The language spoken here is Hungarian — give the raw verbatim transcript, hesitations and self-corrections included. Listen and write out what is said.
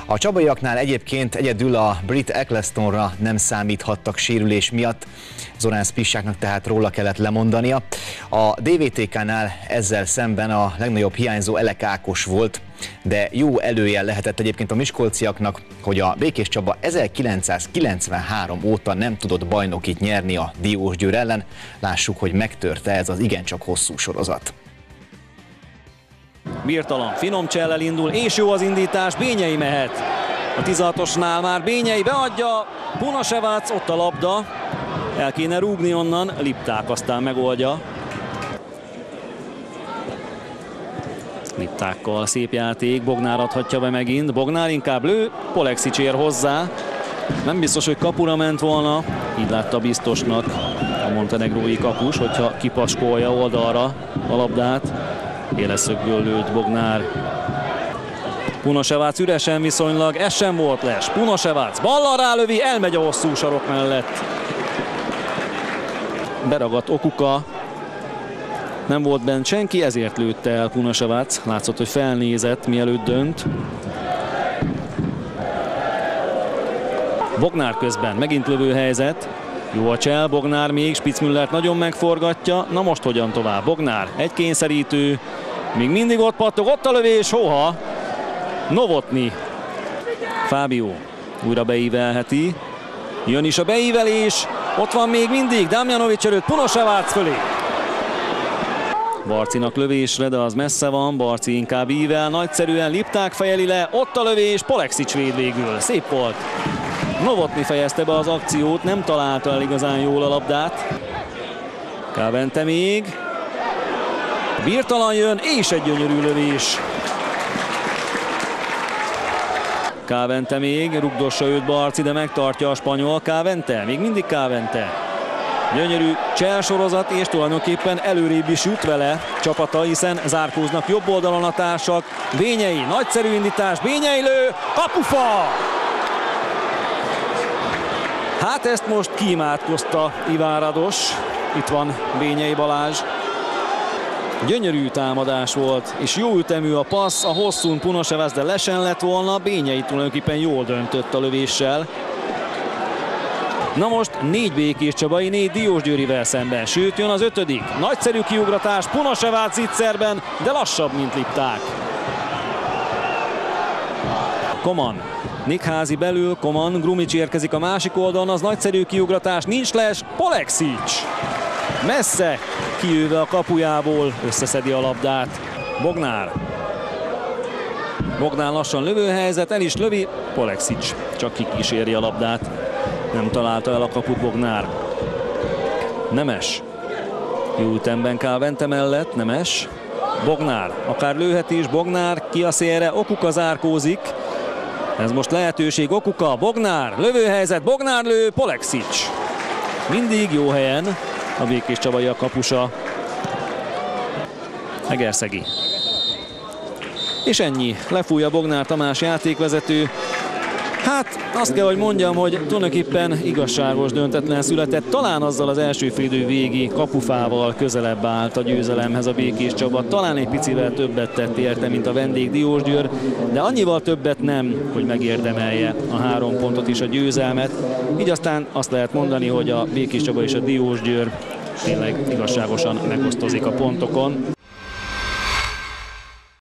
A csabaiaknál egyébként egyedül a brit Ecclestonra nem számíthattak sérülés miatt, Zorán Spissáknak tehát róla kellett lemondania. A dé vé té ká-nál ezzel szemben a legnagyobb hiányzó Elek Ákos volt, de jó előjel lehetett egyébként a miskolciaknak, hogy a Békés Csaba ezerkilencszázkilencvenhárom óta nem tudott bajnokit nyerni a Diósgyőr ellen. Lássuk, hogy megtörte ez az igencsak hosszú sorozat. Birtalan finom csellel indul, és jó az indítás, Bényei mehet. A tizenhatosnál már Bényei beadja, Punasevác, ott a labda, el kéne rúgni onnan, Lipták aztán megoldja. Liptákkal szép játék, Bognár adhatja be megint, Bognár inkább lő, Polexics ér hozzá. Nem biztos, hogy kapura ment volna, így látta biztosnak a montenegrói kapus, hogyha kipaskolja oldalra a labdát. Éleszögből lőtt Bognár. Punasevác üresen viszonylag, ez sem volt les. Punasevác ballal rálövi, elmegy a hosszú sarok mellett. Beragadt Okuka. Nem volt bent senki, ezért lőtte el Punasevác. Látszott, hogy felnézett, mielőtt dönt. Bognár közben megint lövő helyzet. Jó a csel, Bognár még, Spitzmüllert nagyon megforgatja. Na most hogyan tovább? Bognár, egy kényszerítő. Még mindig ott pattog, ott a lövés, hóha. Novotny. Fábio újra beívelheti. Jön is a beívelés. Ott van még mindig Damjanovic előtt, Punasevác fölé. Barcinak lövésre, de az messze van, Barci inkább ível, nagyszerűen Lipták fejeli le, ott a lövés, Polexics véd végül, szép volt. Novotny fejezte be az akciót, nem találta el igazán jól a labdát. Kávente még. Birtalan jön, és egy gyönyörű lövés. Kávente még, rugdossa őt Barci, de megtartja a spanyol. Kávente, még mindig Kávente. Gyönyörű cselsorozat, és tulajdonképpen előrébb is jut vele csapata, hiszen zárkóznak jobb oldalon a társak. Bényei, nagyszerű indítás, Bényei lő, kapufa! Hát ezt most kiimádkozta Iván Rados. Itt van Bényei Balázs. Gyönyörű támadás volt, és jó ütemű a passz, a hosszún Punasevác, de lesen lett volna, Bényei tulajdonképpen jól döntött a lövéssel. Na most négy Békés Csabai, négy Diósgyőrivel szemben, sőt jön az ötödik. Nagyszerű kiugratás, Punasevác zicserben, de lassabb, mint Lipták. Koman. Nikházi belül, Koman, Grumic érkezik a másik oldalon, az nagyszerű kiugratás, nincs les, Polexics. Messze, kijöve a kapujából, összeszedi a labdát. Bognár. Bognár lassan lövőhelyzet, el is lövi, Polexics csak kikíséri a labdát. Nem találta el a kaput Bognár. Nemes. Jó ütemben Kávente mellett, Nemes. Bognár, akár lőheti is, Bognár ki a szélre, Okuka zárkózik. Ez most lehetőség, Okuka, Bognár, lövőhelyzet, Bognár lő, Polexics. Mindig jó helyen a Békés Csabai a kapusa. Egerszegi. És ennyi, lefújja Bognár Tamás játékvezető. Hát azt kell, hogy mondjam, hogy tulajdonképpen igazságos döntetlen született. Talán azzal az első félidő végi kapufával közelebb állt a győzelemhez a Békés Csaba. Talán egy picivel többet tett érte, mint a vendég Diósgyőr, de annyival többet nem, hogy megérdemelje a három pontot is, a győzelmet. Így aztán azt lehet mondani, hogy a Békés Csaba és a Diósgyőr tényleg igazságosan megosztozik a pontokon.